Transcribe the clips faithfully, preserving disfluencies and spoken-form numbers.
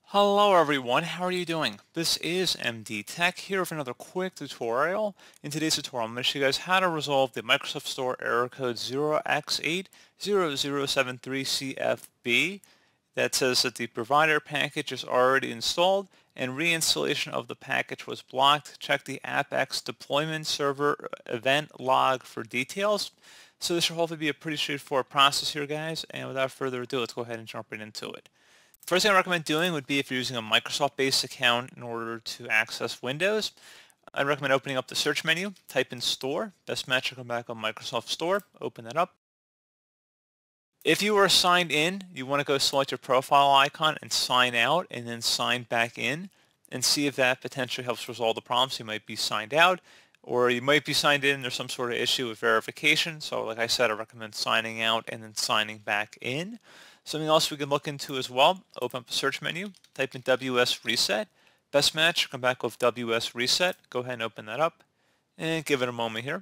Hello everyone, how are you doing? This is M D Tech here with another quick tutorial. In today's tutorial, I'm going to show you guys how to resolve the Microsoft Store error code zero x eight zero zero seven three C F B that says that the provider package is already installed and reinstallation of the package was blocked. Check the AppX deployment server event log for details. So this should hopefully be a pretty straightforward process here, guys, and without further ado, let's go ahead and jump right into it. First thing I recommend doing would be if you're using a Microsoft-based account in order to access Windows. I'd recommend opening up the search menu, type in Store. Best match will come back on Microsoft Store. Open that up. If you are signed in, you want to go select your profile icon and sign out and then sign back in and see if that potentially helps resolve the problem. So you might be signed out or you might be signed in. There's some sort of issue with verification. So like I said, I recommend signing out and then signing back in. Something else we can look into as well, open up the search menu, type in W S Reset. Best match, come back with W S Reset. Go ahead and open that up and give it a moment here.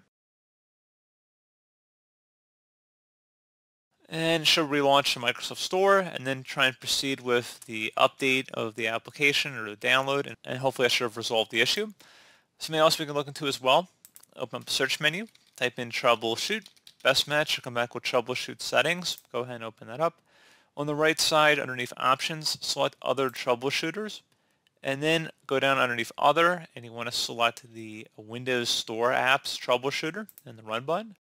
And it should relaunch the Microsoft Store and then try and proceed with the update of the application or the download, and, and hopefully that should have resolved the issue. Something else we can look into as well, open up the search menu, type in Troubleshoot. Best match, come back with Troubleshoot Settings. Go ahead and open that up. On the right side, underneath Options, select Other Troubleshooters, and then go down underneath Other, and you want to select the Windows Store Apps Troubleshooter and the Run button.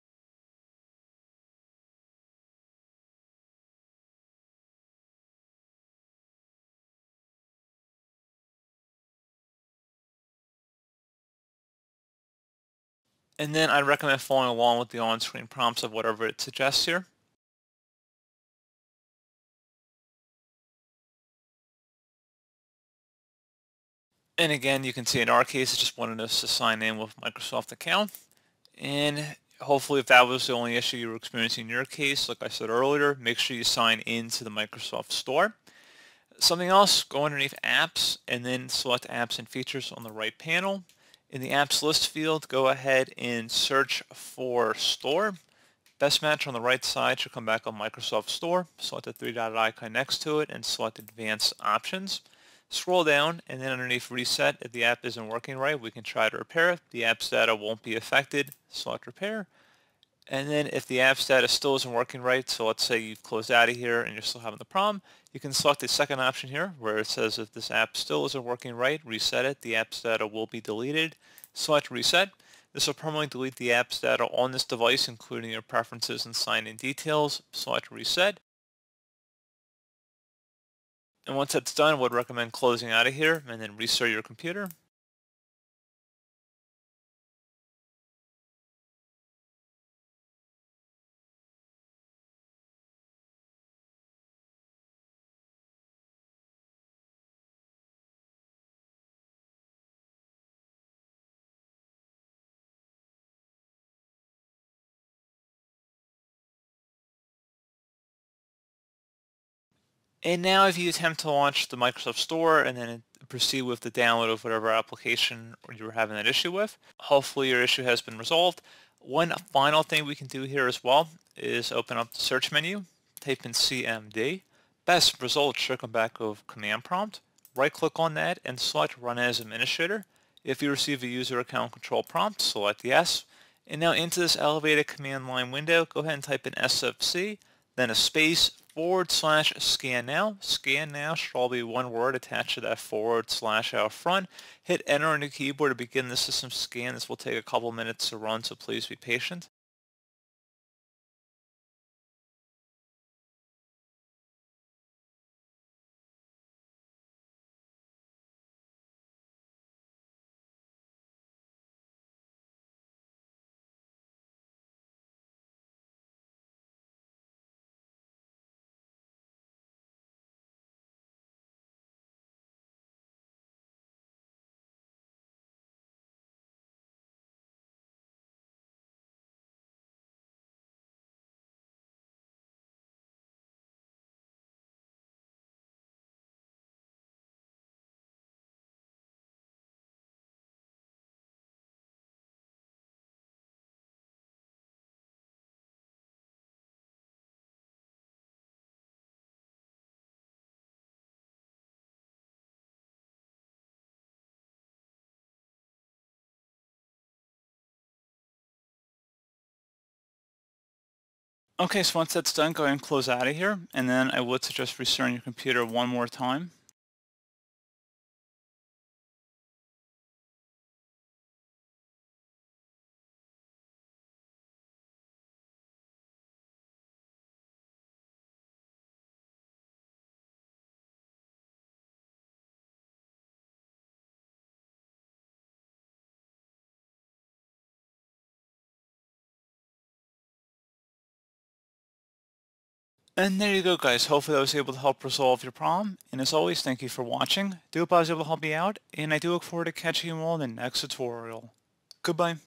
And then I'd recommend following along with the on-screen prompts of whatever it suggests here. And again, you can see in our case, it just wanted us to sign in with Microsoft account. And hopefully if that was the only issue you were experiencing in your case, like I said earlier, make sure you sign into the Microsoft Store. Something else, go underneath Apps and then select Apps and Features on the right panel. In the Apps List field, go ahead and search for Store. Best match on the right side should come back on Microsoft Store. Select the three-dotted icon next to it and select Advanced Options. Scroll down and then underneath Reset, if the app isn't working right, we can try to repair it. The app's data won't be affected. Select Repair. And then if the app's data still isn't working right, so let's say you've closed out of here and you're still having the problem, you can select the second option here where it says if this app still isn't working right, reset it. The app's data will be deleted. Select Reset. This will permanently delete the app's data on this device, including your preferences and sign-in details. Select Reset. And once that's done, I would recommend closing out of here and then restart your computer. And now if you attempt to launch the Microsoft Store and then proceed with the download of whatever application you were having that issue with, hopefully your issue has been resolved. One final thing we can do here as well is open up the search menu, type in C M D. Best result should come back with command prompt. Right click on that and select Run as Administrator. If you receive a user account control prompt, select Yes. And now into this elevated command line window, go ahead and type in S F C, then a space, forward slash scan now. Scan now should all be one word attached to that forward slash out front. Hit enter on the keyboard to begin the system scan. This will take a couple minutes to run, so please be patient. Okay, so once that's done, go ahead and close out of here, and then I would suggest restarting your computer one more time. And there you go, guys. Hopefully I was able to help resolve your problem. And as always, thank you for watching. Do hope I was able to help you out, and I do look forward to catching you all in the next tutorial. Goodbye.